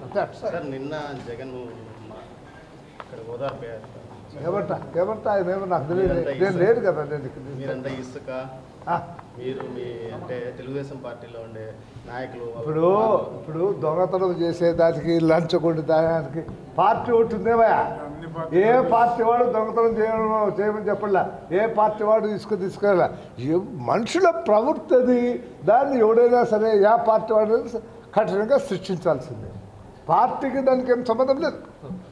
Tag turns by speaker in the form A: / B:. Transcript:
A: Sir నిన్న జగన్ ఇక్కడ ఓదార్పు
B: ఏమంటా ఆయన ఏమో నాకు తెలియదు, నేను లేదు కదా.
A: మీరంతా ఇసుక మీరు మీ అంటే తెలుగుదేశం పార్టీలో ఉండే నాయకులు
B: ఇప్పుడు దొంగతనం చేసేదానికి లంచ్ కొట్టేదానికి పార్టీ ఉంటుందేమయ్యా. ఏ పార్టీ వాడు దొంగతనం చేయమని చెప్పలే, ఏ పార్టీ వాడు తీసుకెళ్ళా. మనుషుల ప్రవృత్తి అది, దాన్ని ఎవడైనా సరే ఏ పార్టీ వాడు కఠినంగా సృష్టించాల్సిందే. పార్టీకి దానికి ఏం సంబంధం లేదు.